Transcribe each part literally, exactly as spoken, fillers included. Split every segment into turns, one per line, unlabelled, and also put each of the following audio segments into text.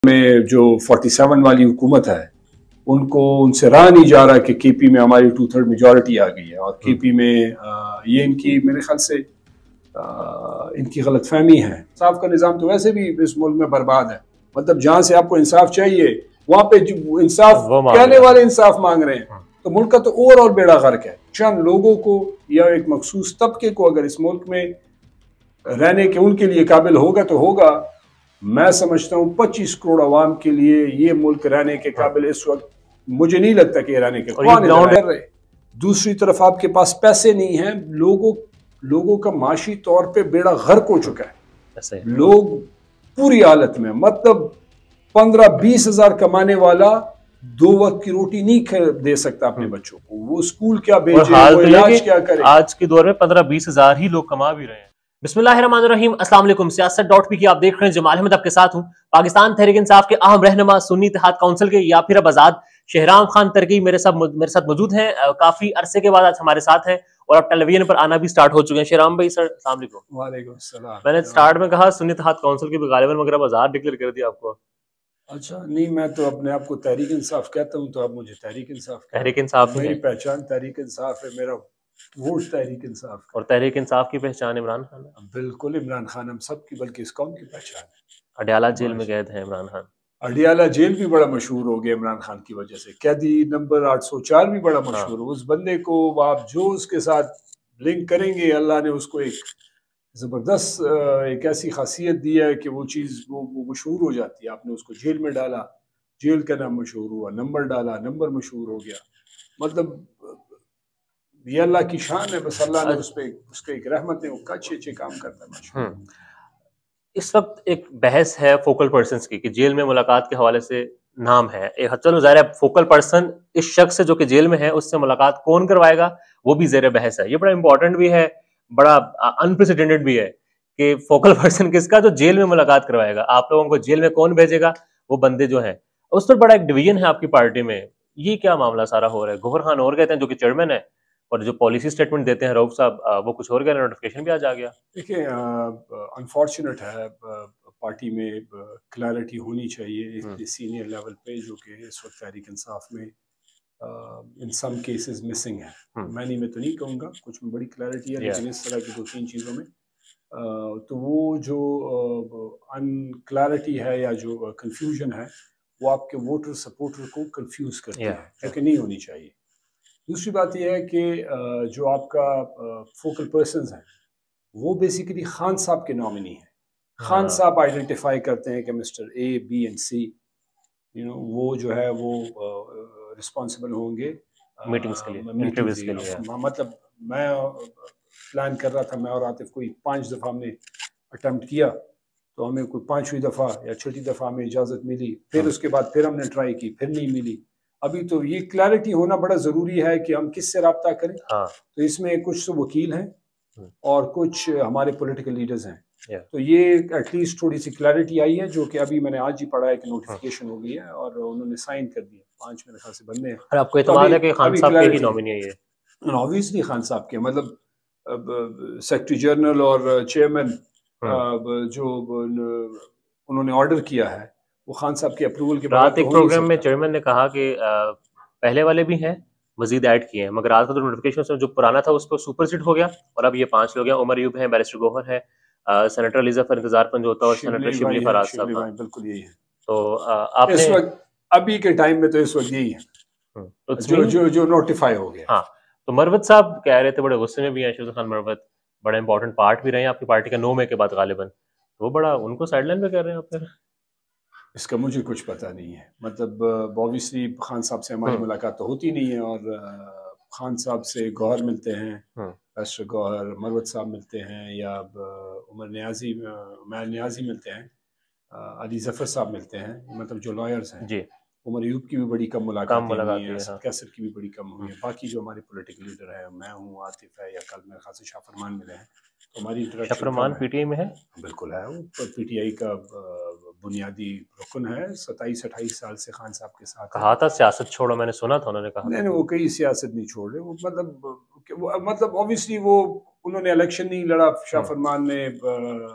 में जो forty seven वाली हुकूमत है उनको उनसे रहा नहीं जा रहा कि के पी में हमारी टू थर्ड मेजॉरिटी आ गई है और के पी में आ, ये इनकी मेरे ख्याल से आ, इनकी गलत फहमी है। इंसाफ का निज़ाम तो वैसे भी इस मुल्क में बर्बाद है। मतलब जहाँ से आपको इंसाफ चाहिए वहाँ पे इंसाफ कहने वाले इंसाफ मांग रहे हैं तो मुल्क का तो और और बेड़ा गर्क है। चंद लोगों को या एक मखसूस तबके को अगर इस मुल्क में रहने के उनके लिए काबिल होगा तो होगा। मैं समझता हूँ पच्चीस करोड़ आवाम के लिए ये मुल्क रहने के काबिल इस वक्त मुझे नहीं लगता कि रहने के कौन कर रहे। दूसरी तरफ आपके पास पैसे नहीं हैं, लोगों लोगों का माशी तौर पे बेड़ा गर्क हो चुका है। लोग पूरी हालत में मतलब पंद्रह बीस हजार कमाने वाला दो वक्त की रोटी नहीं दे सकता अपने बच्चों को, वो स्कूल क्या भेजे, वो इलाज क्या करे।
आज के दौर में पंद्रह बीस हजार ही लोग कमा भी रहे हैं। बिस्मिल्लाहिर्रहमानिर्रहीम, अस्सलाम वालेकुम। सियासत डॉट पी की आप देख रहे हैं, जमाल अहमद आपके साथ हूं। पाकिस्तान तहरीक इंसाफ के अहम रहनुमा सुन्नी इत्तेहाद काउंसिल के या फिर अब आजाद शहराम खान तरकी मेरे साथ मेरे साथ मौजूद हैं। काफी अरसे के बाद आज हमारे साथ हैं और अब टेलीविजन पर आना भी स्टार्ट हो चुके हैं। शहराम भाई सर अस्सलाम वालेकुम।
वालेकुम सलाम।
मैंने स्टार्ट में कहा सुन्नी इत्तेहाद काउंसिल की गालिबन मगर अब आजाद डिक्लेयर कर दिया आपको।
अच्छा नहीं, मैं तो अपने आप को तहरीक इंसाफ कहता हूँ तो आप मुझे तहरीक इंसाफ
तहरीक इंसाफ
मेरी पहचान तहरीक इंसाफ है, मेरा वोट तहरीक इंसाफ
और तहरीक इंसाफ की पहचान इमरान खान है।
बिल्कुल इमरान खान हम सब की बल्कि इस कौम की पहचान है।
अडियाला जेल में कैद है इमरान खान।
अडियाला जेल भी बड़ा मशहूर हो गया इमरान खान की वजह से। कैदी नंबर आठ सौ चार भी बड़ा मशहूर हो। उस बंदे को आप जो उसके साथ लिंक करेंगे अल्लाह ने उसको एक जबरदस्त एक ऐसी खासियत दी है कि वो चीज़ वो, वो मशहूर हो जाती है। आपने उसको जेल में डाला, जेल का नाम मशहूर हुआ, नंबर डाला, नंबर मशहूर हो गया। मतलब ये अल्लाह की शान है, बस अल्लाह ने उस पे उसके एक रहमत है, वो अच्छे अच्छे काम करता है।
इस वक्त एक बहस है फोकल पर्सन्स की कि जेल में मुलाकात के हवाले से नाम है एक, चलो ज़ाहिर है फोकल पर्सन इस शख्स से जो कि जेल में है उससे मुलाकात कौन करवाएगा वो भी ज़ेर बहस है। ये बड़ा इंपॉर्टेंट भी है, बड़ा अनप्रेसिडेंटेड भी है कि फोकल पर्सन किसका जो जेल में मुलाकात करवाएगा। आप लोगों को जेल में कौन भेजेगा, वो बंदे जो हैं। उस पर बड़ा एक डिवीजन है आपकी पार्टी में। ये क्या मामला सारा हो रहा है? गौहर खान और कहते हैं जो कि चेयरमैन है और जो पॉलिसी स्टेटमेंट देते हैं रऊफ साहब वो कुछ और कह रहे हैं, नोटिफिकेशन भी आज आ गया।
देखिए अनफॉर्चुनेट है, पार्टी में क्लैरिटी होनी चाहिए सीनियर लेवल पे जो कि इस वक्त तहरीक इंसाफ में इन सम केसेस मिसिंग है। मैंने मैं तो नहीं कहूँगा, कुछ में बड़ी क्लैरिटी है लेकिन इस तरह की दो तीन चीज़ों में uh, तो वो जो अनक्लैरिटी uh, है या जो कंफ्यूजन है वो आपके वोटर सपोर्टर को कंफ्यूज करती yeah, है जो कि नहीं होनी चाहिए। दूसरी बात यह है कि जो आपका फोकल पर्सन्स हैं वो बेसिकली खान साहब के नॉमिनी हैं। खान साहब आइडेंटिफाई करते हैं कि mister A B and C you know वो जो है वो रिस्पॉन्सिबल होंगे
मीटिंग्स के लिए, इंटरव्यूज के लिए।
मतलब मैं प्लान कर रहा था, मैं और आतिफ कोई पांच दफ़ा हमने अटेम्प्ट किया तो हमें कोई पांचवीं दफ़ा या छठी दफ़ा हमें इजाज़त मिली, फिर उसके बाद फिर हमने ट्राई की, फिर नहीं मिली। अभी तो ये क्लैरिटी होना बड़ा ज़रूरी है कि हम किससे रब्ता करें।
हाँ।
तो इसमें कुछ तो वकील हैं और कुछ हमारे पॉलिटिकल लीडर्स हैं। तो ये एटलीस्ट थोड़ी सी क्लैरिटी आई है जो कि अभी मैंने आज ही पढ़ा है कि नोटिफिकेशन हो गई है और उन्होंने साइन कर दिया। पांच मेरे ख्याल से बंदे हैं।
और आपको इत्मीनान है कि खान साहब के ही नॉमिनी है ये?
ऑब्वियसली खान साहब के, मतलब सेक्रेटरी जनरल और चेयरमैन जो उन्होंने ऑर्डर किया है वो खान साहब के अप्रूवल के बाद।
एक प्रोग्राम में चेयरमैन ने कहा कि पहले वाले भी हैं, मजीद ऐड किए हैं, मगर आज का जो नोटिफिकेशन जो पुराना था उस पर सुपरसीड हो गया और अब ये पांच लोग हैं। उमर अयूब है, बैरिस्टर गौहर है, सेनेटर अली ज़फर इंतजार पंजोता और सेनेटर शिबली फराज साहब।
बिल्कुल यही है।
तो आपने
इस वक्त अभी के टाइम में तो इस वक्त यही है जो जो जो नोटिफाई हो गया।
हाँ, तो मरवत साहब कह रहे थे, बड़े गुस्से में भी हैं शिवज़ खान मरवत, बड़ा इंपॉर्टेंट पार्ट भी रहे हैं आपकी पार्टी का नौ मई के बाद गालिबन, तो वो बड़ा उनको साइडलाइन पे कर रहे हैं आप फिर?
इसका मुझे कुछ पता नहीं है। मतलब ऑब्वियसली खान साहब से हमारी मुलाकात तो होती नहीं है और खान साहब से गौहर मिलते हैं, बैरिस्टर गौहर, मरवत साहब मिलते हैं या उमर नियाजी उमर नियाजी मिलते हैं, अली ज़फ़र साहब मिलते हैं, मतलब जो लॉयर्स हैं जी। उमर अयूब की भी बड़ी कम मुलाकात हुई है, असद कैसर की भी बड़ी कम हुई है। बाकी जो हमारे पॉलिटिकल लीडर है, मैं हूँ, आतिफ है, या कल मेरे ख्याल से शाह फरमान मिले हैं, तो हमारी इंटरेक्शन।
शाह फरमान पीटीआई में है?
बिल्कुल है, वो पीटीआई का बुनियादी रुकन है। सत्ताईस अट्ठाईस साल से खान साहब के साथ
कहा था सियासत छोड़ो, मैंने सुना था उन्होंने कहा।
नहीं नहीं, वो कई सियासत नहीं छोड़ रहे वो, मतलब वो मतलब ऑब्वियसली वो उन्होंने इलेक्शन नहीं लड़ा शाह फरमान ने,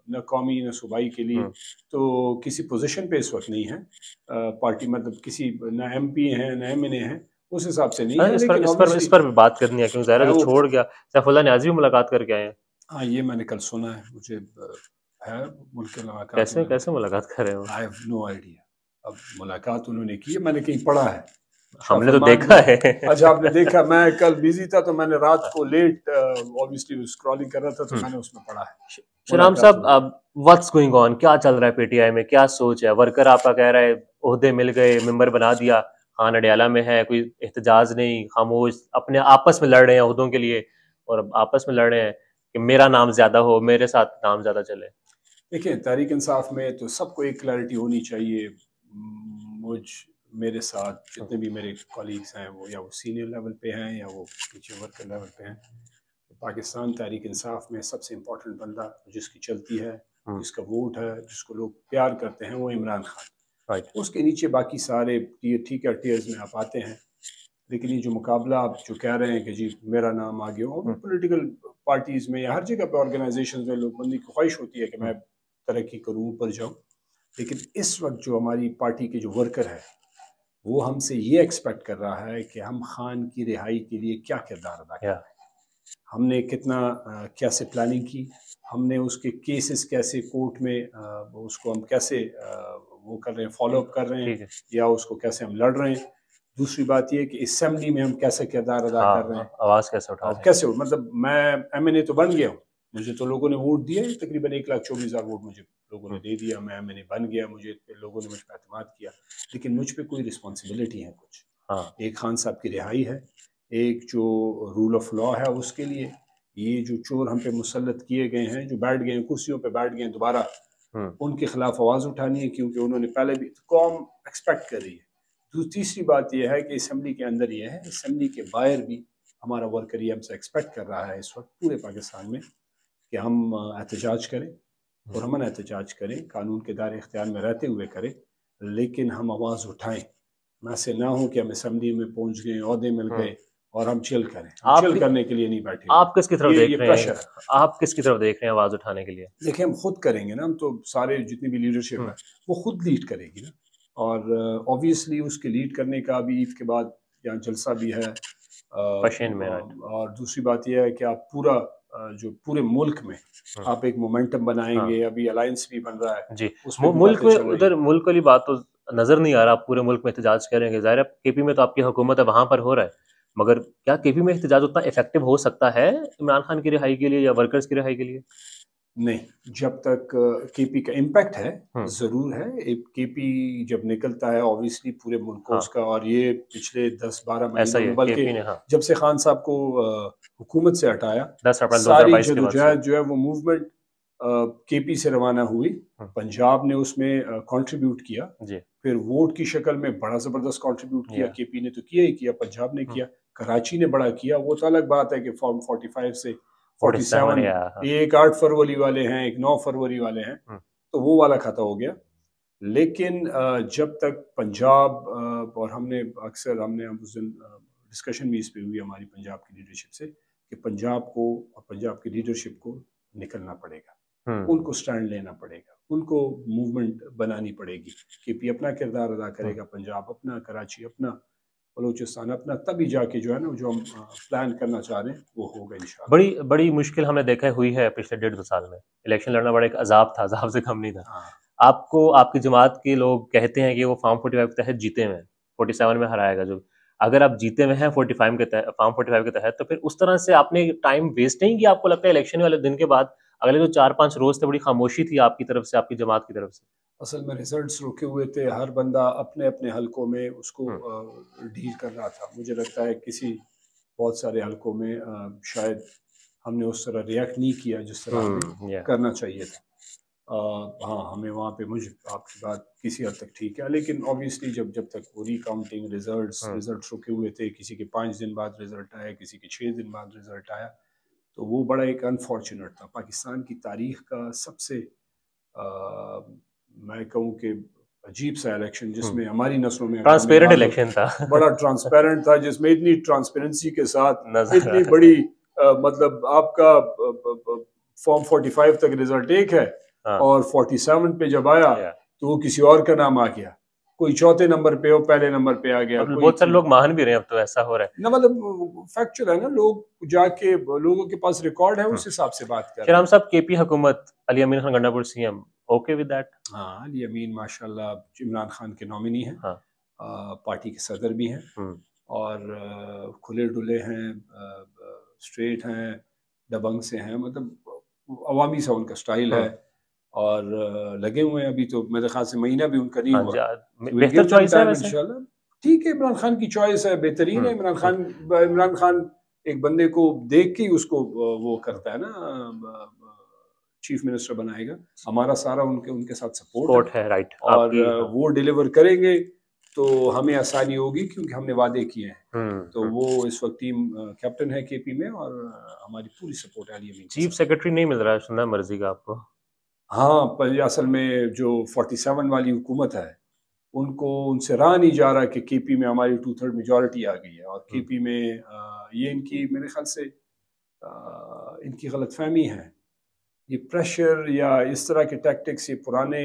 نہ قومی نہ صوبائی کے لیے، تو کسی پوزیشن پہ اس وقت نہیں ہے پارٹی، مطلب کسی نہ ایم پی ہیں نہ ایم این اے ہیں، اس حساب سے نہیں ہے.
اس پر اس پر اس پر بھی بات کرنی ہے، کیونکہ ظاہر ہے جو چھوڑ گیا سیف اللہ نیازی بھی ملاقات کر کے آئے ہیں.
ہاں یہ میں نے کل سنا ہے، مجھے ہے ملک کے ملاقات.
کیسے کیسے ملاقات کر رہے ہیں؟
I have no idea. اب ملاقات انہوں نے کی ہے، میں نے کہیں پڑھا ہے،
ہم نے تو دیکھا ہے.
اچھا آپ نے دیکھا؟ میں کل بزی تھا تو میں نے رات کو لیٹ obviously اسکرولنگ کر رہا تھا، تو میں نے اس میں پڑھا ہے.
شرام صاحب واٹس گوئنگ آن، کیا چل رہا ہے پی ٹی آئی میں، کیا سوچ ہے؟ ورکر آپ کا کہہ رہا ہے عہدے مل گئے، ممبر بنا دیا، خان اڈیالہ میں ہے، کوئی احتجاج نہیں، خاموش اپنے آپس میں لڑ رہے ہیں عہدوں کے لیے، اور آپس میں لڑ رہے ہیں کہ میرا نام زیادہ ہو، میرے ساتھ نام زیادہ چلے.
دیکھیں تحریک انصاف میں تو سب کو ایک کلیئرٹی ہونی چاہیے. مجھ میرے ساتھ جتنے بھی میرے کولیگز ہیں، وہ یا وہ سینئر لیول پہ ہیں یا وہ پیچھے ورکر لیول پہ ہیں، پاکستان تحریک انصاف میں سب سے امپورٹنٹ بندہ جس کی چلتی ہے، جس کا ووٹ ہے، جس کو لوگ پیار کرتے ہیں، وہ عمران خان. اس کے نیچے باقی سارے ٹھیک ہے ٹیئرز میں آپ آتے ہیں، لیکن یہ جو مقابلہ آپ جو کہہ رہے ہیں کہ جی میرا نام آگے ہو، پولیٹیکل پارٹیز میں یا ہر جگہ پہ آرگنائزیشنز میں لوگ بندی کی خواہش ہوتی ہے کہ میں ترقی کروں، اوپر جاؤں. لیکن اس وقت جو ہماری پارٹی کے جو ورکر ہے وہ ہم سے یہ ایکسپیکٹ کر رہا ہے کہ ہم خان کی رہائی کے لیے کیا کردار ادا کریں. ہم نے کتنا کیسے پلاننگ کی، ہم نے اس کے کیسز کیسے کورٹ میں اس کو ہم کیسے وہ کر رہے ہیں، فالو اپ کر رہے ہیں، یا اس کو کیسے ہم لڑ رہے ہیں. دوسری بات یہ کہ اسمبلی میں ہم کیسے کردار ادا کر رہے ہیں،
آواز کیسے اٹھا رہے ہیں.
کیسے مطلب میں ایم این اے تو بن گیا ہوں، مجھے تو لوگوں نے ووٹ دیا، تقریباً ایک لاکھ چوبیس ہزار ووٹ مجھے لوگوں نے دے دیا، میں ایم این اے بن گیا، مجھے لوگوں نے مجھ پہ اعتماد کیا، لیکن مجھ پہ کوئی رسپانسبلٹی ہے کچھ. ایک خان صاحب کی رہائی ہے، ایک جو رول آف لا ہے اس کے لیے، یہ جو چور ہم پہ مسلط کیے گئے ہیں، جو بیٹھ گئے ہیں کرسیوں پہ بیٹھ گئے ہیں دوبارہ، ان کے خلاف آواز اٹھانی ہے، کیونکہ انہوں نے پہلے بھی قوم ایکسپیکٹ کر رہی ہے. تیسری بات یہ ہے کہ اسمبلی کے اندر یہ ہے، اسمبلی کے باہر بھی ہمارا ورکر یہ ہم سے ایکسپیکٹ کر رہا ہے اس وقت پورے پاکستان میں کہ ہم احتجاج کریں، اور ہم احتجاج کریں، قانون کے دائرے اختیار میں رہتے ہوئے کریں، لیکن ہم آواز اٹھائیں. میں سے نہ ہوں کہ ہم اسمبلی میں پہنچ گئے، عہدے مل گئے اور ہم چل کریں. چل کرنے کے لیے نہیں بیٹھے.
آپ کس کی طرف دیکھ رہے ہیں؟ آپ کس کی طرف دیکھ رہے ہیں آواز اٹھانے کے لیے؟
دیکھیں ہم خود کریں گے نا، ہم تو سارے جتنی بھی لیڈرشپ ہے وہ خود لیڈ کرے گی نا، اور اوبویسلی اس کے لیڈ کرنے کا بھی عید کے بعد یہاں جلسہ بھی ہے. اور دوسری بات یہ ہے کہ آپ پورا جو پورے ملک میں آپ ایک مومنٹم بنائیں گے. ابھی الائنس بھی بن رہا ہے
جی، ملک میں ادھر ملک والی بات تو نظر نہیں آ رہا. آپ پورے ملک میں احتجاج کریں گے، ظاہر ہے کے پی میں تو آپ کی حکومت ہے، وہاں پر ہو رہا ہے، مگر کیا کے پی میں احتجاج اتنا افیکٹو ہو سکتا ہے عمران خان کی رہائی کے لیے یا ورکرز کی رہائی کے لیے؟
نہیں، جب تک کے پی کا امپیکٹ ہے ضرور ہے. کے پی جب نکلتا ہے اوبیسلی پورے ملک کو اس کا، اور یہ پچھلے دس بارہ مہینے بلکہ جب سے خان صاحب کو حکومت سے ہٹایا، ساری جدوجہد جو ہے وہ موومنٹ کے پی سے روانہ ہوئی. پنجاب نے اس میں کنٹریبیوٹ کیا، پھر ووٹ کی شکل میں بڑا زبردست کنٹریبیوٹ کیا. کے پی نے تو کیا ہی کیا، پنجاب نے کیا، کراچی نے بڑا کیا. وہ تو الگ بات ہے کہ فارم فورٹی فائیو سے فورٹی سیون، ایک آٹھ فروری والے ہیں، ایک نو فروری والے ہیں، تو وہ والا کھاتا ہو گیا. لیکن جب تک پنجاب، اور ہم نے اکثر ہم نے اس دن ڈسکشن بھی اس پہ ہوئی ہماری پنجاب کی لیڈرشپ سے کہ پنجاب کو اور پنجاب کی لیڈرشپ کو نکلنا پڑے گا، ان کو سٹینڈ لینا پڑے گا، ان کو موومنٹ بنانی پڑے گی. کے پی اپنا کردار ادا کرے گا، پنجاب اپنا، کراچی اپنا، بلوچستان اپنا، تبھی جا کے جو ہے نا جو ہم پلان کرنا چاہ رہے ہیں وہ ہوگا انشاءاللہ.
بڑی بڑی مشکل ہم نے دیکھا ہوئی ہے پچھلے ڈیڑھ دو سال میں. الیکشن لڑنا بڑا ایک عذاب تھا، عذاب سے کم نہیں تھا. آپ کو آپ کی جماعت کے لوگ کہتے ہیں کہ وہ فارم فورٹی فائیو کے تحت جیتے ہوئے ہیں، فورٹی سیون میں ہرائے گا. جو اگر آپ جیتے ہوئے ہیں فورٹی فائیو کے تحت، فارم فورٹی فائیو کے تحت، تو پھر اس طرح سے آپ نے ٹائم ویسٹ نہیں کیا؟ آپ کو لگتا ہے الیکشن والے دن کے بعد اگلے جو چار پانچ روز تھے بڑی خاموشی تھی آپ کی طرف سے، آپ کی جماعت کی طرف سے؟
اصل میں ریزلٹس رکے ہوئے تھے، ہر بندہ اپنے اپنے حلقوں میں اس کو ڈیل کر رہا تھا. مجھے لگتا ہے کسی بہت سارے حلقوں میں شاید ہم نے اس طرح ریئیکٹ نہیں کیا جس طرح ہمیں کرنا چاہیے تھا. ہاں ہمیں وہاں پہ، مجھے آپ کی بات کسی حد تک ٹھیک ہے، لیکن اوبیسلی جب جب تک وہ ری کاؤنٹنگ ریزلٹس ریزلٹس رکے ہوئے تھے، کسی کے پانچ دن بعد رزلٹ آیا، کسی کے چھ دن بعد رزلٹ آیا، تو وہ بڑا ایک انفارچونیٹ تھا. پاکستان کی تاریخ کا سب سے میں کہوں کہ عجیب سا الیکشن، جس میں ہماری نسلوں میں
ٹرانسپیرنٹ الیکشن تھا،
بڑا ٹرانسپیرنٹ تھا، جس میں اتنی ٹرانسپیرنسی کے ساتھ اتنی بڑی، مطلب آپ کا فارم فورٹی فائیو تک رزلٹ ایک ہے اور فورٹی سیون پہ جب آیا تو وہ کسی اور کا نام آ گیا، کوئی چوتھے نمبر پہ ہو پہلے نمبر پہ آ گیا.
بہت سارے لوگ مان بھی رہے ہیں اب تو ایسا ہو رہا ہے
نا، مطلب فیکچر ہے نا، لوگ جا کے لوگوں کے پاس ریکارڈ ہے اس حساب سے بات کر رہے ہیں.
شیرام صاحب کے پی حکومت علی امین Khan Gandapur C M okay with that?
ہاں، علی امین ماشاء اللہ عمران خان کے نامنی ہیں، پارٹی کے صدر بھی ہیں اور کھلے ڈلے ہیں، اسٹریٹ ہیں، دبنگ سے ہیں، مطلب عوامی سا ان کا سٹائل ہے اور لگے ہوئے ہیں. ابھی تو میرے خیال سے مہینہ بھی ان کا نہیں ہوا.
بہتر چوائس ہے ویسے.
انشاءاللہ ٹھیک ہے، عمران خان کی چوائس ہے، بہترین ہے. عمران خان عمران خان ایک بندے کو دیکھ کے اس کو وہ کرتا ہے نا، چیف منسٹر بنائے گا. ہمارا سارا ان کے ان کے ساتھ سپورٹ ہے،
رائٹ،
اور وہ ڈیلیور کریں گے تو ہمیں آسانی ہوگی کیونکہ ہم نے وعدے کیے ہیں. تو وہ اس وقت ٹیم کیپٹن ہے کے پی میں اور ہماری پوری سپورٹ ہے علی امین.
چیف سیکرٹری نہیں مل رہا ہے، سننا مرضی کا آپ کو.
ہاں، اصل میں جو فورٹی سیون والی حکومت ہے ان کو ان سے رہا نہیں جا رہا کہ کے پی میں ہماری ٹو تھرڈ میجورٹی آ گئی ہے اور کے پی میں یہ ان کی میرے خیال سے ان کی غلط فہمی ہے. یہ پریشر یا اس طرح کے ٹیکٹکس یہ پرانے،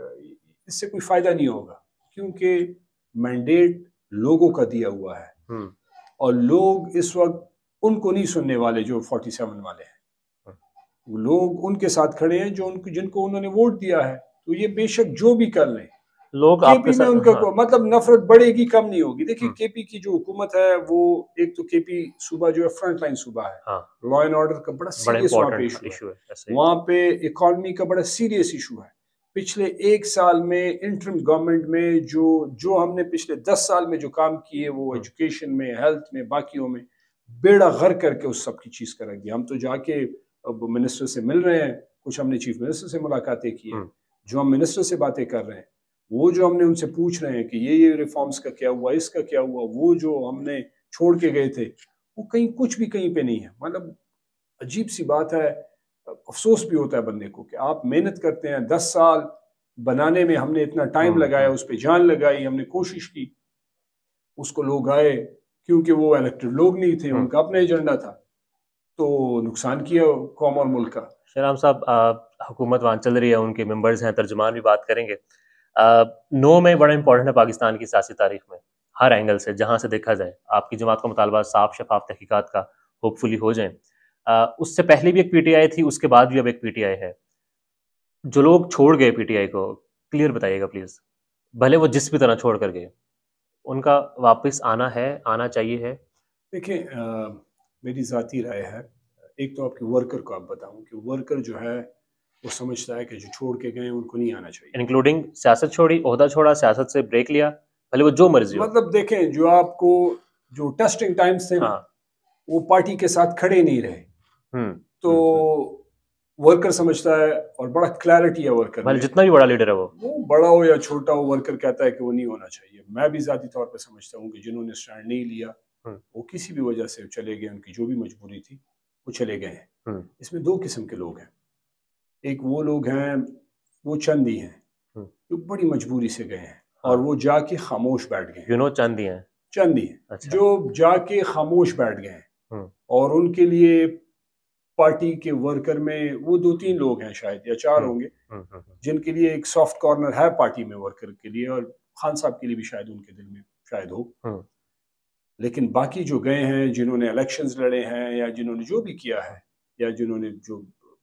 اس سے کوئی فائدہ نہیں ہوگا کیونکہ مینڈیٹ لوگوں کا دیا ہوا ہے اور لوگ اس وقت ان کو نہیں سننے والے جو فورٹی سیون والے ہیں. لوگ ان کے ساتھ کھڑے ہیں جو ان کو جن کو انہوں نے ووٹ دیا ہے. تو یہ بے شک جو بھی کر لیں،
لوگ
کے پی میں ان کا مطلب نفرت بڑھے گی کم نہیں ہوگی. دیکھیے کے پی کی جو حکومت ہے وہ ایک تو کے پی صوبہ جو ہے فرنٹ لائن صوبہ ہے، لا اینڈ آرڈر کا بڑا سیریس وہاں پہ ایشو ہے، وہاں پہ اکانومی کا بڑا سیریس ایشو ہے. پچھلے ایک سال میں انٹرم گورنمنٹ میں جو جو ہم نے پچھلے دس سال میں جو کام کیے وہ ایجوکیشن میں، ہیلتھ میں، باقیوں میں بیڑا غر کر کے اس سب کی چیز کر رکھ دیا. ہم تو جا کے اب منسٹر سے مل رہے ہیں، کچھ ہم نے چیف منسٹر سے ملاقاتیں کی ہیں، جو ہم منسٹر سے باتیں کر رہے ہیں، وہ جو ہم نے ان سے پوچھ رہے ہیں کہ یہ یہ ریفارمز کا کیا ہوا، اس کا کیا ہوا، وہ جو ہم نے چھوڑ کے گئے تھے وہ کہیں کچھ بھی کہیں پہ نہیں ہے. مطلب عجیب سی بات ہے، افسوس بھی ہوتا ہے بندے کو کہ آپ محنت کرتے ہیں، دس سال بنانے میں ہم نے اتنا ٹائم لگایا، اس پہ جان لگائی، ہم نے کوشش کی، اس کو لوگ آئے کیونکہ وہ الیکٹڈ لوگ نہیں تھے، ان کا اپنا ایجنڈا تھا، تو نقصان کیا قوم اور ملک کا.
شیرام صاحب حکومت وہاں چل رہی ہے، ان کے ممبرز ہیں، ترجمان بھی بات کریں گے. نو میں بڑا امپورٹنٹ ہے پاکستان کی سیاسی تاریخ میں، ہر اینگل سے جہاں سے دیکھا جائے. آپ کی جماعت کا مطالبہ صاف شفاف تحقیقات کا ہوپ فلی ہو جائیں. اس سے پہلے بھی ایک پی ٹی آئی تھی، اس کے بعد بھی اب ایک پی ٹی آئی ہے. جو لوگ چھوڑ گئے پی ٹی آئی کو کلیئر بتائیے گا پلیز، بھلے وہ جس بھی طرح چھوڑ کر گئے، ان کا واپس آنا ہے، آنا چاہیے ہے؟
دیکھیں میری ذاتی رائے ہے، ایک تو آپ کے ورکر کو آپ بتاؤں کہ ورکر جو ہے وہ سمجھتا ہے کہ جو چھوڑ کے گئے ان کو نہیں آنا چاہیے،
انکلوڈنگ سیاست چھوڑی، عہدہ چھوڑا، سیاست سے بریک لیا، بھلے وہ جو مرضی ہو.
مطلب دیکھیں جو آپ کو جو ٹیسٹنگ ٹائمز تھے نا وہ پارٹی کے ساتھ کھڑے نہیں رہے، تو ورکر سمجھتا ہے اور بڑا کلیئرٹی ہے ورکر میں،
جتنا بھی بڑا لیڈر ہے وہ
وہ بڑا ہو یا چھوٹا ہو، ورکر کہتا ہے کہ وہ نہیں ہونا چاہیے. میں بھی ذاتی طور پہ سمجھتا ہوں کہ جنہوں نے اسٹینڈ نہیں لیا وہ کسی بھی وجہ سے چلے گئے، ان کی جو بھی مجبوری تھی وہ چلے گئے ہیں. اس میں دو قسم کے لوگ ہیں، ایک وہ لوگ ہیں وہ چند ہی ہیں جو بڑی مجبوری سے گئے ہیں اور وہ جا کے خاموش بیٹھ گئے ہیں.
یو نو چند ہی ہیں،
چند ہی ہیں جو جا کے خاموش بیٹھ گئے ہیں، اور ان کے لیے پارٹی کے ورکر میں وہ دو تین لوگ ہیں شاید یا چار ہوں گے جن کے لیے ایک سافٹ کارنر ہے پارٹی میں ورکر کے لیے، اور خان صاحب کے لیے بھی شاید ان کے دل میں شاید ہو. لیکن باقی جو گئے ہیں، جنہوں نے الیکشنز لڑے ہیں یا جنہوں نے جو بھی کیا ہے یا جنہوں نے جو،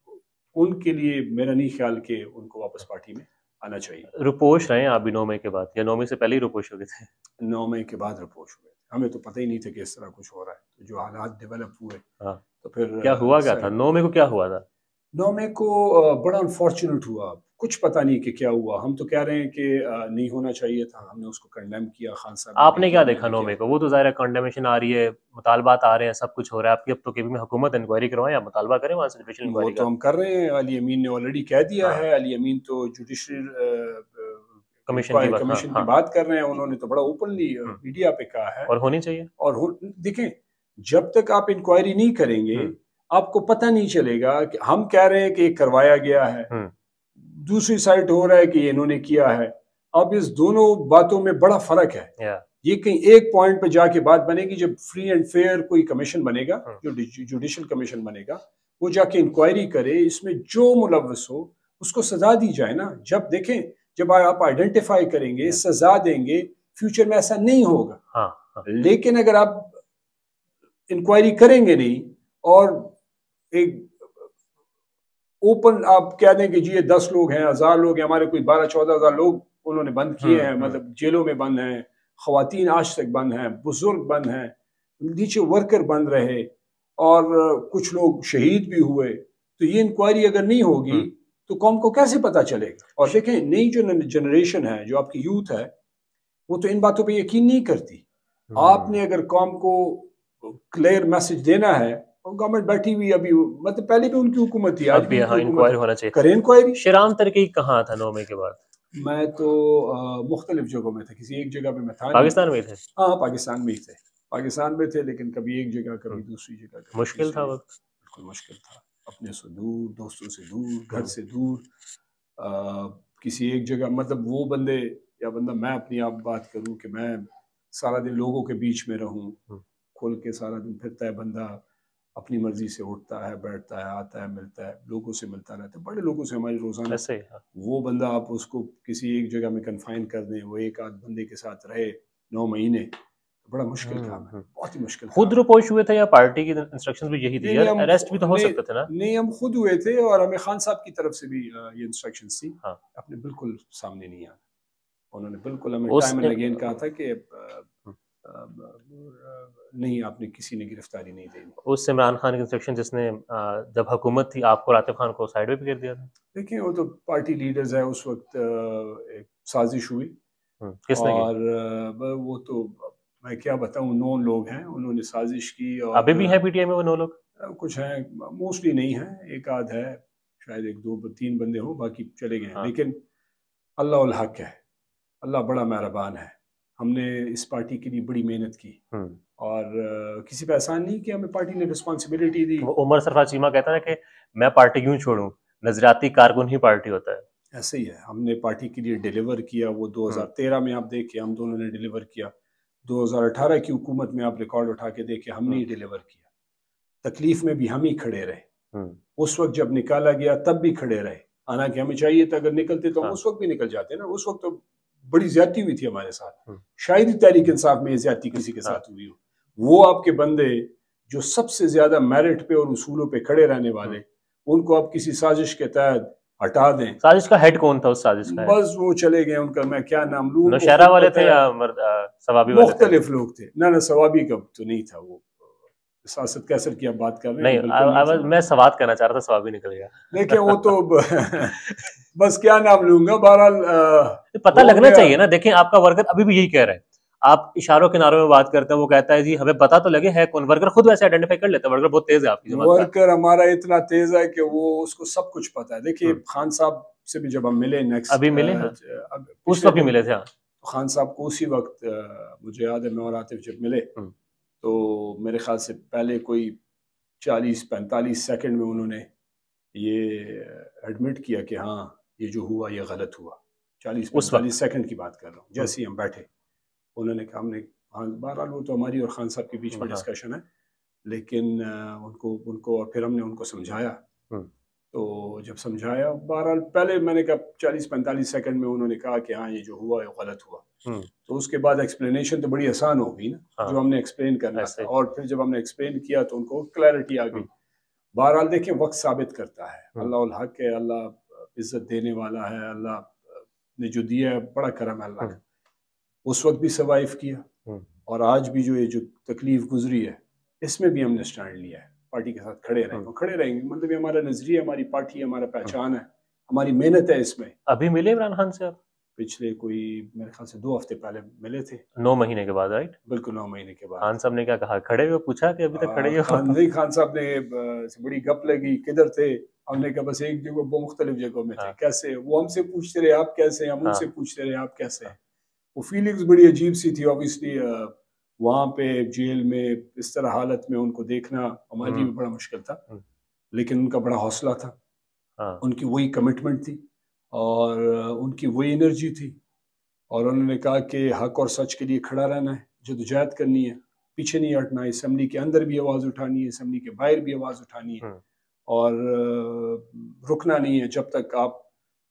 ان کے لیے میرا نہیں خیال کہ ان کو واپس پارٹی میں آنا چاہیے.
رپوش رہے ہیں آپ بھی نومے کے بعد، یا نومے سے پہلے ہی رپوش ہو گئے تھے؟
نومے کے بعد رپوش ہوئے، ہمیں تو پتہ ہی نہیں تھا کہ اس طرح کچھ ہو رہا ہے. جو حالات ڈیولپ ہوئے تو پھر
کیا ہوا، کیا تھا نومے کو، کیا ہوا تھا
نومے کو؟ بڑا انفارچونیٹ ہوا، کچھ پتہ نہیں کہ کیا ہوا. ہم تو کہہ رہے ہیں کہ نہیں ہونا چاہیے تھا، ہم نے اس کو کنڈیم کیا. خان صاحب
آپ نے کیا دیکھا نومے کو؟ وہ تو ظاہر ہے کنڈیمیشن آ رہی ہے، مطالبات آ رہے ہیں، سب کچھ ہو رہا ہے. آپ کی اب تو کے پی میں حکومت انکوائری کروائیں، آپ مطالبہ کریں وہاں سے جوڈیشل انکوائری کا.
وہ تو ہم کر رہے ہیں، علی امین نے آلریڈی کہہ دیا ہے. علی امین تو جوڈیشل
کمیشن
کی بات کر رہے ہیں، انہوں نے تو بڑا اوپنلی میڈیا پہ کہا ہے،
اور ہونی چاہیے.
اور دیکھیں جب تک آپ انکوائری نہیں کریں گے آپ کو پتہ نہیں چلے گا. کہ ہم کہہ رہے ہیں کہ یہ کروایا گیا ہے، دوسری سائڈ ہو رہا ہے کہ انہوں نے کیا ہے. اب اس دونوں باتوں میں بڑا فرق ہے. یہ کہیں ایک پوائنٹ پہ جا کے بات بنے گی جب فری اینڈ فیئر کوئی کمیشن بنے گا، جو جوڈیشل کمیشن بنے گا، وہ جا کے انکوائری کرے، اس میں جو ملوث ہو اس کو سزا دی جائے نا. جب دیکھیں جب آپ آئیڈینٹیفائی کریں گے, سزا دیں گے, فیوچر میں ایسا نہیں ہوگا. لیکن اگر آپ انکوائری کریں گے نہیں اور ایک اوپن آپ کہہ دیں کہ جی یہ دس لوگ ہیں, ہزار لوگ ہیں, ہمارے کوئی بارہ چودہ ہزار لوگ انہوں نے بند کیے ہیں, مطلب جیلوں میں بند ہیں, خواتین آج تک بند ہیں, بزرگ بند ہیں, نیچے ورکر بند رہے اور کچھ لوگ شہید بھی ہوئے, تو یہ انکوائری اگر نہیں ہوگی تو قوم کو کیسے پتا چلے گا؟ اور دیکھیں نئی جو جنریشن ہے, جو آپ کی یوتھ ہے, وہ تو ان باتوں پہ یقین نہیں کرتی. آپ نے اگر قوم کو کلیئر میسج دینا ہے, گورنمنٹ بیٹھی ہوئی ابھی, مطلب پہلے بھی ان کی حکومت تھی, آج بھی
انکوائری ہونا چاہیے.
کریں انکوائری.
شیرام ترکی کہاں تھا نو مئی کے بعد؟
میں تو مختلف جگہوں میں تھا, کسی ایک جگہ پہ میں تھا.
پاکستان میں تھے؟
ہاں پاکستان میں ہی تھے, پاکستان میں تھے, لیکن کبھی ایک جگہ کبھی دوسری جگہ.
مشکل تھا وقت؟
بالکل مشکل تھا, اپنے سے دور, دوستوں سے دور, گھر سے دور, کسی ایک جگہ, مطلب وہ بندے یا بندہ, میں اپنی آپ بات کروں کہ میں سارا دن لوگوں کے بیچ میں رہوں, کھل کے سارا دن پھرتا ہے بندہ, اپنی مرضی سے اٹھتا ہے, بیٹھتا ہے, آتا ہے, ملتا ہے, لوگوں سے ملتا رہتا ہے, بڑے لوگوں سے ہماری روزانہ. وہ بندہ آپ اس کو کسی ایک جگہ میں کنفائن کر دیں, وہ ایک آدھ بندے کے ساتھ رہے نو مہینے, بڑا مشکل کام ہے, بہت ہی مشکل.
خود رپوش ہوئے تھے یا پارٹی کی انسٹرکشنز بھی یہی تھی؟ اریسٹ بھی تو ہو سکتا تھا نا؟
نہیں, ہم خود ہوئے تھے, اور ہمیں خان صاحب کی طرف سے بھی یہ انسٹرکشنز تھی, اپنے بالکل سامنے نہیں آنا. انہوں نے بالکل ہمیں ٹائم اینڈ اگین کہا تھا کہ نہیں, آپ نے کسی نے گرفتاری نہیں دینی.
اس عمران خان کی انسٹرکشن جس نے جب حکومت تھی آپ کو عاطف خان کو سائیڈ پہ کر دیا تھا؟
دیکھیں وہ تو پارٹی لیڈرز ہیں, اس وقت ایک سازش ہوئی,
کس نے کی؟
اور وہ تو میں کیا بتاؤں, نو لوگ ہیں, انہوں نے سازش کی. اور
ابھی بھی ہیں پی ٹی آئی میں وہ نو لوگ؟
کچھ ہیں, موسٹلی نہیں ہیں, ایک آدھ ہے, شاید ایک دو تین بندے ہوں, باقی چلے گئے ہیں. لیکن اللہ الحق ہے, اللہ بڑا مہربان ہے. ہم نے اس پارٹی کے لیے بڑی محنت کی, اور کسی پہ احسان نہیں کہ ہمیں پارٹی نے رسپانسبلٹی دی.
عمر سرفراز چیمہ کہتا ہے کہ میں پارٹی کیوں چھوڑوں, نظریاتی کارکن ہی پارٹی ہوتا ہے.
ایسے ہی ہے, ہم نے پارٹی کے لیے ڈیلیور کیا. وہ دو ہزار تیرہ میں آپ دیکھیں ہم دونوں نے ڈیلیور کیا, دو ہزار اٹھارہ کی حکومت میں آپ ریکارڈ اٹھا کے دیکھیں ہم نے ہی ڈیلیور کیا. تکلیف میں بھی ہم ہی کھڑے رہے, اس وقت جب نکالا گیا تب بھی کھڑے رہے, حالانکہ ہمیں چاہیے تھا اگر نکلتے تو ہم اس وقت بھی نکل جاتے نا. اس وقت تو بڑی زیادتی ہوئی تھی ہمارے ساتھ, شاید ہی تحریک انصاف میں زیادتی کسی کے ساتھ ہوئی ہو. وہ آپ کے بندے جو سب سے زیادہ میرٹ پہ اور اصولوں پہ کھڑے رہنے والے, ان کو آپ کسی سازش کے تحت ہٹا دیں.
سازش کا ہیڈ کون تھا اس سازش کا؟
بس وہ چلے گئے, ان کا میں کیا نام لوں,
نوشہرہ والے تھے یا ثوابی والے؟
مختلف لوگ تھے. نہ نہ ثوابی کا تو نہیں تھا, وہ سیاست کیسر کی آپ بات کر رہے ہیں.
نہیں, میں سوات کرنا چاہ رہا تھا, ثوابی نکل گیا.
دیکھیں وہ تو بس کیا نام لوں گا, بہرحال
پتہ لگنا چاہیے نا. دیکھیں آپ کا ورکر ابھی بھی یہی کہہ رہا ہے, آپ اشاروں کناروں میں بات کرتے ہیں, وہ کہتا ہے جی ہمیں پتا تو لگے ہے کون. ورکر خود ویسے آئیڈینٹیفائی کر لیتا ہے, ورکر بہت تیز ہے آپ کی جماعت کا.
ورکر ہمارا اتنا تیز ہے کہ وہ اس کو سب کچھ پتا ہے. دیکھیے خان صاحب سے بھی جب ہم ملے نیکسٹ,
ابھی ملے اس وقت بھی ملے تھے,
خان صاحب کو اسی وقت مجھے یاد ہے, میں اور عاطف جب ملے تو میرے خیال سے پہلے کوئی چالیس پینتالیس سیکنڈ میں انہوں نے یہ ایڈمٹ کیا کہ ہاں یہ جو ہوا یہ غلط ہوا. چالیس پینتالیس سیکنڈ کی بات کر رہا ہوں. جیسے ہی ہم بیٹھے انہوں نے کہا, ہم نے بہرحال وہ تو ہماری اور خان صاحب کے بیچ میں ڈسکشن ہے, لیکن ان کو ان کو پھر ہم نے ان کو سمجھایا. تو جب سمجھایا, بہرحال پہلے میں نے کہا چالیس پینتالیس سیکنڈ میں انہوں نے کہا کہ ہاں یہ جو ہوا یہ غلط ہوا. تو اس کے بعد ایکسپلینیشن تو بڑی آسان ہو گئی نا, جو ہم نے ایکسپلین کرنا تھا. اور پھر جب ہم نے ایکسپلین کیا تو ان کو کلیئرٹی آ گئی. بہرحال دیکھیں وقت ثابت کرتا ہے, اللہ الحق ہے, اللہ عزت دینے والا ہے, اللہ نے جو دیا ہے بڑا کرم ہے اللہ کا. اس وقت بھی سروائیو کیا, اور آج بھی جو یہ جو تکلیف گزری ہے اس میں بھی ہم نے اسٹینڈ لیا ہے, پارٹی کے ساتھ کھڑے رہیں گے, کھڑے رہیں گے. مطلب یہ ہمارا نظریہ, ہماری پارٹی, ہمارا پہچان ہے, ہماری محنت ہے اس میں.
ابھی ملے عمران خان سے آپ؟
پچھلے کوئی میرے خیال سے دو ہفتے پہلے ملے تھے.
نو مہینے کے بعد, رائٹ؟
بالکل نو مہینے کے بعد.
خان صاحب نے کیا کہا, کھڑے ہوئے پوچھا کہ ابھی تک کھڑے ہو؟
خان نہیں, خان صاحب نے بڑی گپ لگی, کدھر تھے. ہم نے کہا بس ایک جگہ, وہ مختلف جگہوں میں تھے. کیسے؟ وہ ہم سے پوچھتے رہے آپ کیسے ہیں, ہم ان سے پوچھتے رہے آپ کیسے ہیں. وہ فیلنگز بڑی عجیب سی تھی. اوبیسلی وہاں پہ جیل میں اس طرح حالت میں ان کو دیکھنا ہمارے لیے بھی بڑا مشکل تھا, لیکن ان کا بڑا حوصلہ تھا, ان کی وہی کمٹمنٹ تھی, اور ان کی وہی انرجی تھی. اور انہوں نے کہا کہ حق اور سچ کے لیے کھڑا رہنا ہے, جدوجہد کرنی ہے, پیچھے نہیں ہٹنا ہے. اسمبلی کے اندر بھی آواز اٹھانی ہے, اسمبلی کے باہر بھی آواز اٹھانی ہے, اور رکنا نہیں ہے جب تک آپ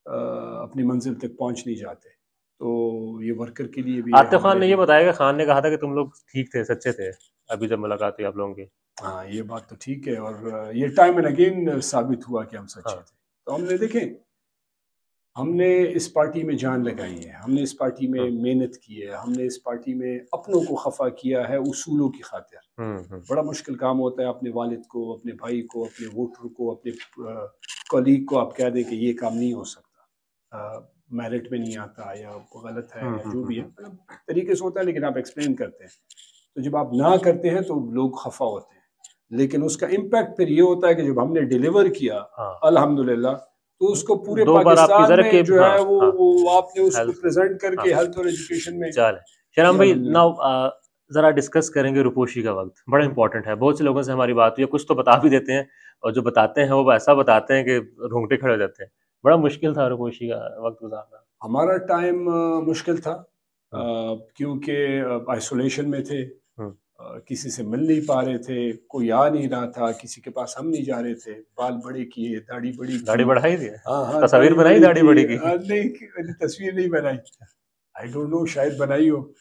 اپنی منزل تک پہنچ نہیں جاتے. تو یہ ورکر کے لیے بھی.
عاطف خان نے یہ بتایا کہ خان نے کہا تھا کہ تم لوگ ٹھیک تھے, سچے تھے ابھی جب ملاقات ہوئی آپ لوگوں کی.
ہاں یہ بات تو ٹھیک ہے, اور یہ ٹائم اینڈ اگین ثابت ہوا کہ ہم سچے تھے. تو ہم نے دیکھیں, ہم نے اس پارٹی میں جان لگائی ہے, ہم نے اس پارٹی میں محنت کی ہے, ہم نے اس پارٹی میں اپنوں کو خفا کیا ہے اصولوں کی خاطر. بڑا مشکل کام ہوتا ہے اپنے والد کو, اپنے بھائی کو, اپنے ووٹر کو, اپنے کولیگ کو آپ کہہ دیں کہ یہ کام نہیں ہو سکتا, میرٹ میں نہیں آتا یا غلط ہے یا جو بھی ہے, طریقے سے ہوتا ہے لیکن آپ ایکسپلین کرتے ہیں. تو جب آپ نہ کرتے ہیں تو لوگ خفا ہوتے ہیں, لیکن اس کا امپیکٹ پھر یہ ہوتا ہے کہ جب ہم نے ڈیلیور کیا الحمدللہ, تو اس کو پورے پاکستان میں جو ہے وہ آپ نے اس کو پریزنٹ کر کے ہیلتھ اور ایجوکیشن میں.
چلے شیرام بھائی, ناؤ ذرا ڈسکس کریں گے روپوشی کا وقت, بڑا امپورٹنٹ ہے. بہت سے لوگوں سے ہماری بات ہوئی ہے, کچھ تو بتا بھی دیتے ہیں, اور جو بتاتے ہیں وہ ایسا بتاتے ہیں کہ رونگٹے کھڑے ہو جاتے ہیں. بڑا مشکل تھا روپوشی کا وقت گزارنا.
ہمارا ٹائم مشکل تھا کیونکہ آئسولیشن میں تھے, کسی سے مل نہیں پا رہے تھے, کوئی آ نہیں رہا تھا, کسی کے پاس ہم نہیں جا رہے تھے. بال بڑے کیے, داڑھی بڑی,
داڑھی بڑھائی تھی,
ہاں ہاں
تصویر بنائی داڑھی بڑی کی؟
نہیں تصویر نہیں بنائی, آئی ڈونٹ نو, شاید بنائی ہو.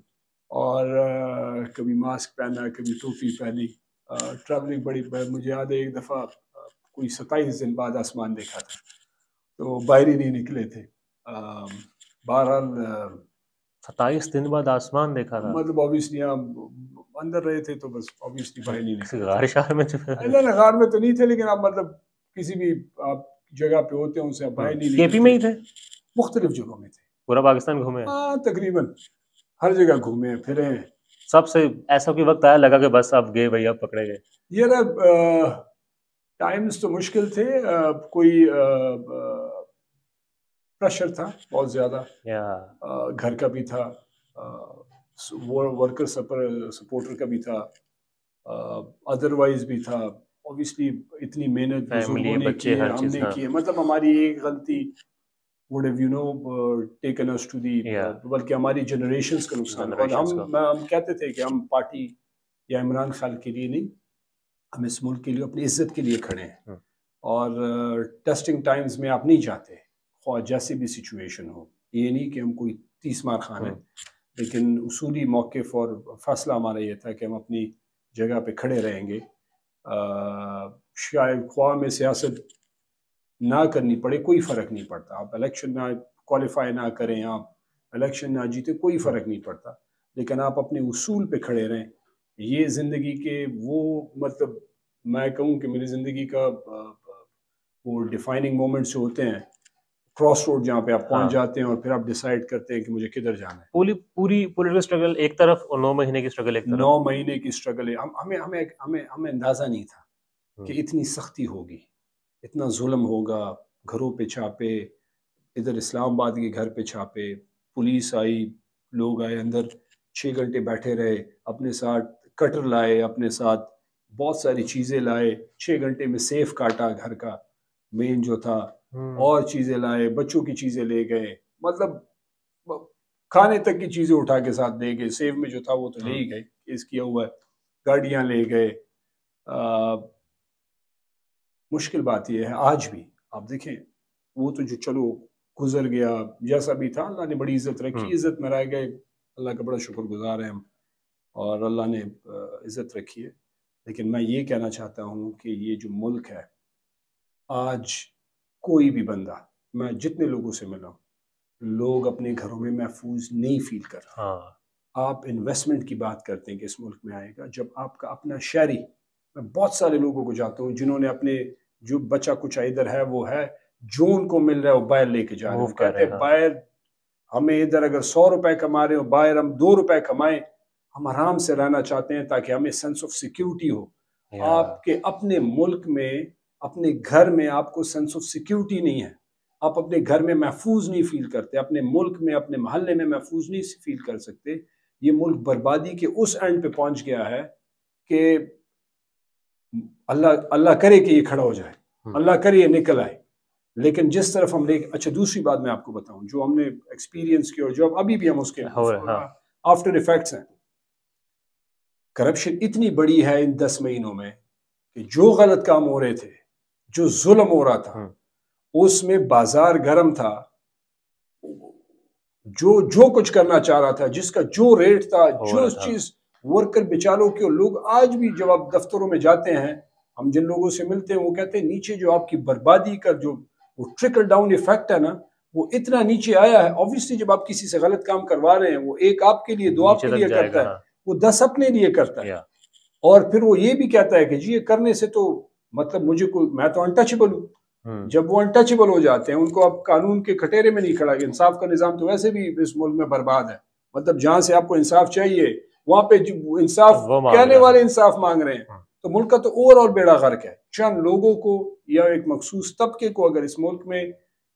اور کبھی ماسک پہنا, کبھی ٹوپی پہنی, ٹریولنگ بڑی. مجھے یاد ہے ایک دفعہ کوئی ستائیس دن بعد آسمان دیکھا تھا, تو باہر ہی نہیں نکلے تھے. بہرحال
ستائیس دن بعد آسمان دیکھا تھا,
مطلب اوبیسلی آپ اندر رہے تھے تو بس اوبیسلی باہر نہیں نکلے.
غار شہر میں
نہیں غار میں تو نہیں تھے, لیکن آپ مطلب کسی بھی آپ جگہ پہ ہوتے ہیں ان سے آپ باہر نہیں نکلتے.
کے پی میں ہی تھے,
مختلف جگہوں میں تھے,
پورا پاکستان گھومے؟
ہاں تقریباً ہر جگہ گھومے پھرے ہیں.
سب سے ایسا کوئی وقت آیا لگا کہ بس اب گئے بھائی, اب پکڑے گئے؟
یہ نا ٹائمز تو مشکل تھے, کوئی پریشر تھا بہت زیادہ, گھر کا بھی تھا, ورکر سپورٹر کا بھی تھا, ادروائز بھی تھا. اوبیسلی اتنی محنت بزرگوں نے کی ہے, ہم نے کی ہے, مطلب ہماری ایک غلطی would have you know taken us to the بلکہ ہماری جنریشنز کا نقصان. اور ہم ہم کہتے تھے کہ ہم پارٹی یا عمران خان کے لیے نہیں, ہم اس ملک کے لیے اپنی عزت کے لیے کھڑے ہیں. اور ٹیسٹنگ ٹائمز میں آپ نہیں جاتے, خواہ جیسی بھی سچویشن ہو. یہ نہیں کہ ہم کوئی تیس مار خان ہیں, لیکن اصولی موقف اور فیصلہ ہمارا یہ تھا کہ ہم اپنی جگہ پہ کھڑے رہیں گے. شاید خواہ میں سیاست نہ کرنی پڑے, کوئی فرق نہیں پڑتا. آپ الیکشن نہ کوالیفائی نہ کریں, آپ الیکشن نہ جیتے, کوئی فرق نہیں پڑتا, لیکن آپ اپنے اصول پہ کھڑے رہیں. یہ زندگی کے وہ مطلب میں کہوں کہ میری زندگی کا وہ ڈیفائننگ مومنٹس جو ہوتے ہیں, کراس روڈ جہاں پہ آپ پہنچ جاتے ہیں اور پھر آپ ڈیسائیڈ کرتے ہیں کہ مجھے کدھر جانا ہے.
پوری پوری پولیٹیکل اسٹرگل ایک طرف اور نو مہینے کی اسٹرگل ایک طرف.
نو مہینے کی اسٹرگل ہمیں ہمیں ہمیں ہمیں اندازہ نہیں تھا کہ اتنی سختی ہوگی, اتنا ظلم ہوگا. گھروں پہ چھاپے, ادھر اسلام آباد کے گھر پہ چھاپے, پولیس آئی, لوگ آئے اندر, چھ گھنٹے بیٹھے رہے, اپنے ساتھ کٹر لائے, اپنے ساتھ بہت ساری چیزیں لائے, چھ گھنٹے میں سیف کاٹا گھر کا مین جو تھا, اور چیزیں لائے, بچوں کی چیزیں لے گئے, مطلب کھانے تک کی چیزیں اٹھا کے ساتھ لے گئے. سیف میں جو تھا وہ تو لے ہی گئے, کیس کیا ہوا ہے, گاڑیاں لے گئے. مشکل بات یہ ہے آج بھی آپ دیکھیں, وہ تو جو چلو گزر گیا, جیسا بھی تھا اللہ نے بڑی عزت رکھی, عزت میں رہ گئے, اللہ کا بڑا شکر گزار ہیں ہم, اور اللہ نے عزت رکھی ہے. لیکن میں یہ کہنا چاہتا ہوں کہ یہ جو ملک ہے آج, کوئی بھی بندہ, میں جتنے لوگوں سے ملا ہوں, لوگ اپنے گھروں میں محفوظ نہیں فیل کر رہے. آپ انویسٹمنٹ کی بات کرتے ہیں کہ اس ملک میں آئے گا, جب آپ کا اپنا شہری, میں بہت سارے لوگوں کو جاتا ہوں جنہوں نے اپنے جو بچہ کچھ ادھر ہے وہ ہے, جو ان کو مل رہا ہے وہ باہر لے کے جا رہے ہیں. کہتے ہیں باہر ہمیں ادھر اگر سو روپے کما رہے ہو, باہر ہم دو روپے کمائیں, ہم آرام سے رہنا چاہتے ہیں تاکہ ہمیں سینس آف سیکیورٹی ہو. آپ کے اپنے ملک میں, اپنے گھر میں آپ کو سینس آف سیکیورٹی نہیں ہے, آپ اپنے گھر میں محفوظ نہیں فیل کرتے, اپنے ملک میں, اپنے محلے میں محفوظ نہیں فیل کر سکتے. یہ ملک بربادی کے اس اینڈ پہ پہنچ گیا ہے کہ اللہ اللہ کرے کہ یہ کھڑا ہو جائے, اللہ کرے یہ نکل آئے. لیکن جس طرف ہم لے, اچھا دوسری بات میں آپ کو بتاؤں جو ہم نے ایکسپیرینس کی اور جو ابھی بھی ہم اس کے آفٹر ایفیکٹس ہیں. کرپشن اتنی بڑی ہے ان دس مہینوں میں کہ جو غلط کام ہو رہے تھے, جو ظلم ہو رہا تھا, اس میں بازار گرم تھا، جو جو کچھ کرنا چاہ رہا تھا، جس کا جو ریٹ تھا، جو چیز ورکر بیچاروں کے لوگ آج بھی جب آپ دفتروں میں جاتے ہیں، ہم جن لوگوں سے ملتے ہیں وہ کہتے ہیں نیچے جو آپ کی بربادی کا جو وہ ٹرکل ڈاؤن ایفیکٹ ہے نا، وہ اتنا نیچے آیا ہے. obviously جب آپ کسی سے غلط کام کروا رہے ہیں، وہ ایک آپ کے لیے، دو آپ کے لیے کرتا ہے، وہ دس اپنے لیے کرتا ہے، اور پھر وہ یہ بھی کہتا ہے کہ جی یہ کرنے سے تو مطلب مجھے کوئی، میں تو انٹچیبل ہوں. جب وہ انٹچیبل ہو جاتے ہیں، ان کو اب قانون کے کٹہرے میں نہیں کھڑا. انصاف کا نظام تو ویسے بھی اس ملک میں برباد ہے. مطلب جہاں سے آپ کو انصاف چاہیے وہاں پہ انصاف کہنے والے انصاف مانگ رہے ہیں. تو ملک کا تو اوور آل بیڑا غرق ہے. چند لوگوں کو یا ایک مخصوص طبقے کو اگر اس ملک میں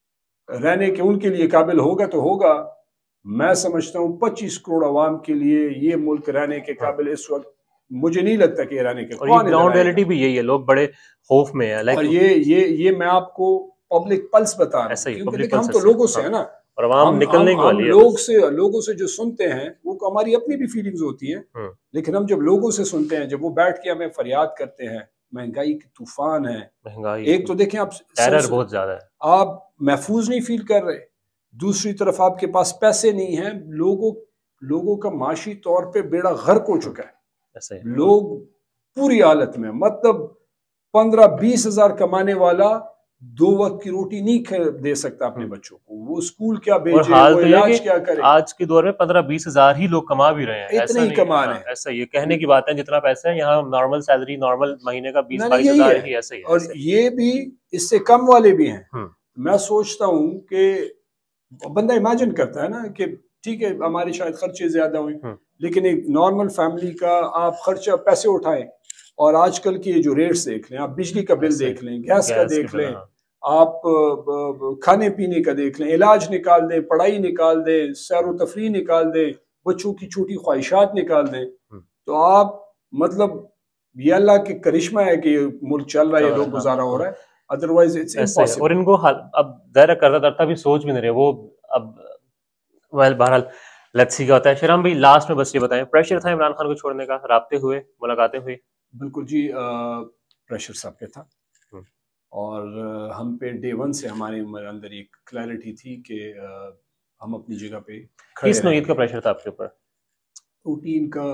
رہنے کے ان کے لیے قابل ہوگا تو ہوگا. میں سمجھتا ہوں پچیس کروڑ عوام کے لیے یہ ملک رہنے کے قابل اس وقت مجھے نہیں لگتا کہ یہ رہنے کے.
اور یہ گراؤنڈ ریئلٹی بھی یہی ہے، لوگ بڑے خوف میں ہیں.
اور یہ یہ یہ میں آپ کو پبلک پلس بتا رہا ہوں، کیونکہ دیکھیں ہم تو لوگوں سے ہیں نا،
اور عوام نکلنے کی والی ہے.
لوگ سے لوگوں سے جو سنتے ہیں وہ ہماری اپنی بھی فیلنگز ہوتی ہیں، لیکن ہم جب لوگوں سے سنتے ہیں، جب وہ بیٹھ کے ہمیں فریاد کرتے ہیں مہنگائی کی طوفان ہے،
مہنگائی
ایک تو دیکھیں آپ
ٹیرر بہت زیادہ ہے،
آپ محفوظ نہیں فیل کر رہے، دوسری طرف آپ کے پاس پیسے نہیں ہیں. لوگوں لوگوں کا معاشی طور پہ بیڑا غرق ہو چکا ہے. لوگ پوری حالت میں، مطلب پندرہ بیس ہزار کمانے والا دو وقت کی روٹی نہیں دے سکتا اپنے بچوں کو. وہ اسکول کیا بھیجے، وہ علاج کیا کرے.
آج کے دور میں پندرہ بیس ہزار ہی لوگ کما بھی رہے ہیں.
اتنے ہی کما رہے ہیں.
ایسا یہ کہنے کی بات ہے جتنا پیسہ ہے یہاں نارمل سیلری نارمل مہینے کا بیس بائیس ہزار ہی ایسا ہی ہے.
اور یہ بھی اس سے کم والے بھی ہیں. میں سوچتا ہوں کہ بندہ امیجن کرتا ہے نا کہ ٹھیک ہے ہمارے شاید خرچے زیادہ ہوئے، لیکن ایک نارمل فیملی کا آپ خرچہ پیسے اٹھائیں اور آج کل کی جو ریٹس دیکھ لیں، آپ بجلی کا بل دیکھ لیں، گیس کا دیکھ لیں، آپ کھانے پینے کا دیکھ لیں، علاج نکال دیں، پڑھائی نکال دیں، سیر و تفریح نکال دیں، بچوں کی چھوٹی خواہشات نکال دیں، تو آپ مطلب یہ اللہ کے کرشمہ ہے کہ یہ ملک چل رہا ہے، یہ لوگ گزارا ہو رہا ہے. Otherwise it's impossible.
اور ان کو اب ظاہر کرتا کرتا بھی سوچ بھی نہیں رہے وہ. اب ویل بہرحال لیٹس سی کیا ہوتا ہے. شیرام بھائی لاسٹ میں بس یہ بتائیں، پریشر تھا عمران خان کو چھوڑنے کا؟ رابطے ہوئے، ملاقاتیں ہوئی؟
بالکل جی، پریشر سب پہ تھا، اور ہم پہ ڈے ون سے ہمارے اندر ایک کلیئرٹی تھی کہ ہم اپنی جگہ پہ کھڑے.
کس نوعیت کا پریشر تھا آپ کے اوپر؟
روٹین کا.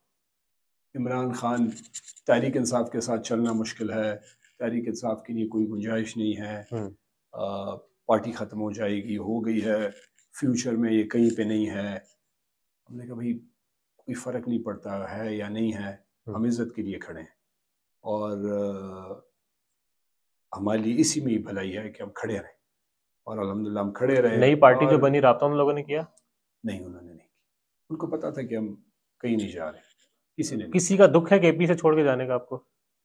عمران خان تحریک انصاف کے ساتھ چلنا مشکل ہے، تحریک انصاف کے لیے کوئی گنجائش نہیں ہے، پارٹی ختم ہو جائے گی، ہو گئی ہے، فیوچر میں یہ کہیں پہ نہیں ہے. ہم نے کہا بھائی کوئی فرق نہیں پڑتا ہے یا نہیں ہے، ہم عزت کے لیے کھڑے ہیں، اور ہمارے لیے اسی میں ہی بھلائی ہے کہ ہم کھڑے رہیں، اور الحمدللہ ہم کھڑے رہے.
نئی پارٹی جو بنی رابطہ ان لوگوں نے کیا؟
نہیں، انہوں نے نہیں کیا. ان کو پتا تھا کہ ہم کہیں نہیں جا رہے. کسی نے
کسی کا دکھ ہے کہ اے پی سے چھوڑ کے جانے کا آپ کو؟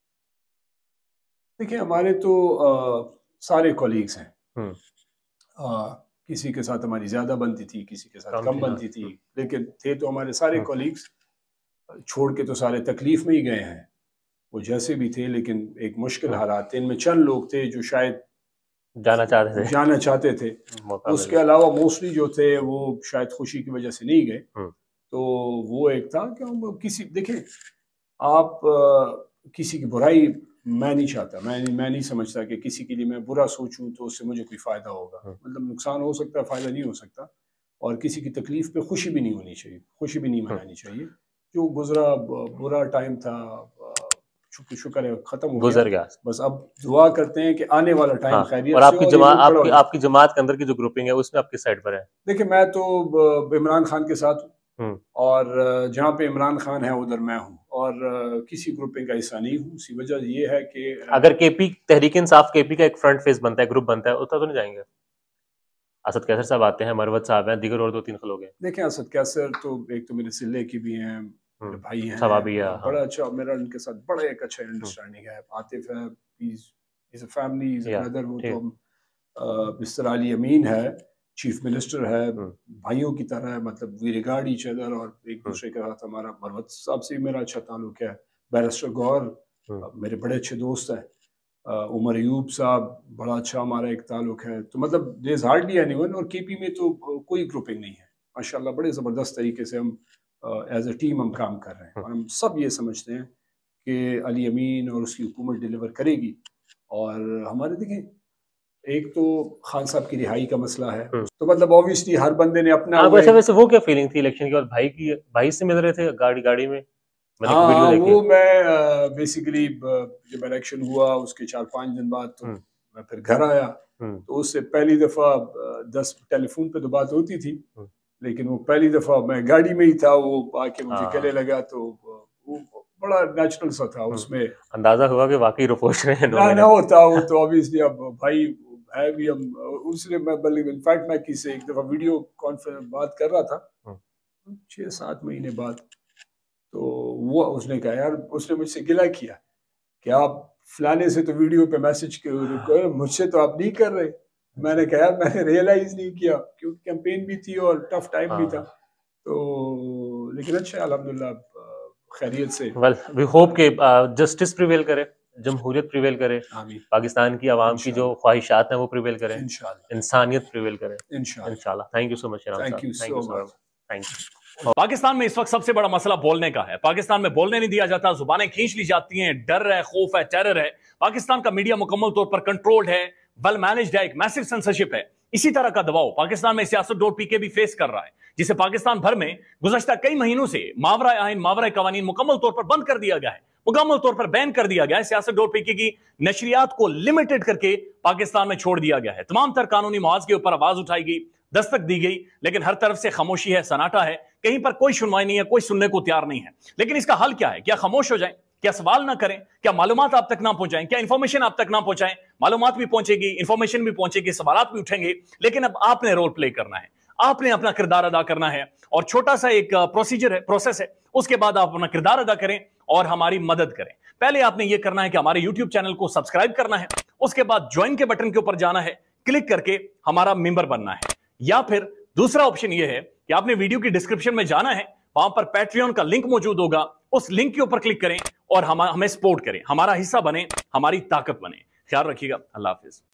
دیکھیں ہمارے تو سارے کولیگز ہیں، کسی کے ساتھ ہماری زیادہ بنتی تھی، کسی کے ساتھ کم بنتی تھی، لیکن تھے تو ہمارے سارے کولیگز. چھوڑ کے تو سارے تکلیف میں ہی گئے ہیں، وہ جیسے بھی تھے، لیکن ایک مشکل حالات تھے. ان میں چند لوگ تھے جو شاید
جانا چاہتے تھے
جانا چاہتے تھے اس کے علاوہ موسٹلی جو تھے وہ شاید خوشی کی وجہ سے نہیں گئے. تو وہ ایک تھا کہ ہم کسی، دیکھیں آپ کسی کی برائی میں نہیں چاہتا، میں میں نہیں سمجھتا کہ کسی کے لیے میں برا سوچوں تو اس سے مجھے کوئی فائدہ ہوگا. مطلب نقصان ہو سکتا ہے، فائدہ نہیں ہو سکتا. اور کسی کی تکلیف پہ خوشی بھی نہیں ہونی چاہیے، خوشی بھی نہیں منانی چاہیے. جو گزرا برا ٹائم تھا، شکر شکر ہے ختم ہو
گزر گیا.
بس اب دعا کرتے ہیں کہ آنے والا ٹائم خیریت سے.
اور آپ کی جماعت آپ کی آپ کی جماعت کے اندر کی جو گروپنگ ہے اس میں آپ کس سائڈ پر ہے؟
دیکھیں میں تو عمران خان کے ساتھ ہوں، اور جہاں پہ عمران خان ہے ادھر میں ہوں، اور کسی گروپنگ کا حصہ نہیں ہوں. اسی وجہ یہ ہے کہ
اگر کے پی تحریک انصاف کے پی کا ایک فرنٹ فیس بنتا ہے، گروپ بنتا ہے، اتنا تو نہیں جائیں گے؟ اسد کیسر صاحب آتے ہیں، مروت صاحب ہیں، دیگر اور دو تین لوگ ہیں.
دیکھیں اسد کیسر تو ایک تو میرے سلے کی بھی ہیں، میرے بھائی ہیں، بڑا اچھا میرا ان کے ساتھ بڑا ایک اچھا انڈرسٹینڈنگ ہے. عاطف ہے، از a family, is a brother. وہ تو ہم بستر علی امین ہے، چیف منسٹر ہے، بھائیوں کی طرح ہے. مطلب وی ریگارڈ ایچ ادر، اور ایک دوسرے کے ساتھ ہمارا مروت صاحب سے میرا اچھا تعلق ہے. بیرسٹر گور میرے بڑے اچھے دوست ہیں. عمر ایوب صاحب بڑا اچھا ہمارا ایک تعلق ہے. تو مطلب there is hardly anyone. اور کے پی میں تو کوئی گروپنگ نہیں ہے ماشاءاللہ. بڑے زبردست طریقے سے ہم ایز اے ٹیم ہم کام کر رہے ہیں، اور ہم سب یہ سمجھتے ہیں کہ علی امین اور اس کی حکومت ڈیلیور کرے گی. اور ہمارے دیکھیں ایک تو خان صاحب کی رہائی کا مسئلہ ہے، تو مطلب اوبیسلی ہر بندے نے اپنا
آپ ویسے ویسے وہ کیا فیلنگ تھی الیکشن کے بعد بھائی کی بھائی سے مل رہے تھے گاڑی گاڑی میں؟
ہاں وہ میں بیسیکلی جب الیکشن ہوا اس کے چار پانچ دن بعد تو میں پھر گھر آیا، تو اس سے پہلی دفعہ دس ٹیلی فون پہ تو بات ہوتی تھی، لیکن وہ پہلی دفعہ میں گاڑی میں ہی تھا، وہ آ کے مجھے گلے لگا تو وہ بڑا نیچرل سا تھا، اس میں
اندازہ ہوا کہ واقعی رپورٹ رہے ہیں
نہ ہوتا وہ تو obviously اب بھائی ہے بھی ہم اس لیے میں بلکہ انفیکٹ میں کسی سے ایک دفعہ ویڈیو کانفرنس بات کر رہا تھا چھ سات مہینے بعد، تو وہ اس نے کہا یار اس نے مجھ سے گلہ کیا کہ آپ فلانے سے تو ویڈیو پہ میسج مجھ سے تو آپ نہیں کر رہے. میں نے کہا میں نے ریئلائز نہیں کیا کیونکہ کیمپین بھی تھی اور ٹف ٹائم بھی تھا، تو لیکن اچھا الحمدللہ خیریت سے.
ویل وی ہوپ کہ جسٹس پریویل کرے، جمہوریت پریویل کرے، پاکستان کی عوام کی جو خواہشات ہیں وہ پریویل کریں، انسانیت پریویل کرے انشاءاللہ. Thank you so much.
Thank you so much.
Thank you.
Pakistan میں اس وقت سب سے بڑا مسئلہ بولنے کا ہے. پاکستان میں بولنے نہیں دیا جاتا، زبانیں کھینچ لی جاتی ہیں، ڈر ہے، خوف ہے، ٹیرر ہے. پاکستان کا میڈیا مکمل طور پر کنٹرولڈ ہے، ویل مینجڈ ہے، ایک میسو سینسرشپ ہے. اسی طرح کا دباؤ پاکستان میں سیاست ڈاٹ پی کے بھی فیس کر رہا ہے، جسے پاکستان بھر میں گزشتہ کئی مہینوں سے ماورائے آئین ماورائے قوانین مکمل طور پر بند کر دیا گیا ہے، مکمل طور پر بین کر دیا گیا ہے. سیاست ڈاٹ پی کے کی نشریات کو لمیٹڈ کر کے پاکستان میں چھوڑ دیا گیا ہے. تمام تر قانونی مواد کے اوپر آواز اٹھائی گئی، دستک دی گئی، لیکن ہر طرف سے خاموشی ہے، سناٹا ہے، کہیں پر کوئی سنوائی نہیں ہے، کوئی سننے کو تیار نہیں ہے. لیکن اس کا حل کیا ہے؟ کیا خاموش ہو جائیں؟ کیا سوال نہ کریں؟ کیا معلومات آپ تک نہ پہنچائیں؟ کیا انفارمیشن آپ تک نہ پہنچائیں؟ معلومات بھی پہنچے گی، انفارمیشن بھی پہنچے گی، سوالات بھی اٹھیں گے، لیکن اب آپ نے رول پلے کرنا ہے، آپ نے اپنا کردار ادا کرنا ہے. اور چھوٹا سا ایک پروسیجر ہے، پروسیس ہے، اس کے بعد آپ اپنا کردار ادا کریں اور ہماری مدد کریں. پہلے آپ نے یہ کرنا ہے کہ ہمارے یوٹیوب چینل کو سبسکرائب کرنا ہے، اس کے بعد جوائن کے بٹن کے اوپر جانا ہے، کلک کر کے ہمارا ممبر بننا ہے. یا پھر دوسرا آپشن یہ ہے کہ آپ نے ویڈیو کی ڈسکرپشن میں جانا ہے، وہاں پر پیٹریون کا لنک موجود ہوگا، اس لنک کے اوپر کلک کریں اور ہمیں سپورٹ کریں، ہمارا حصہ بنیں، ہماری طاقت بنیں. خیال رکھیے گا. اللہ حافظ.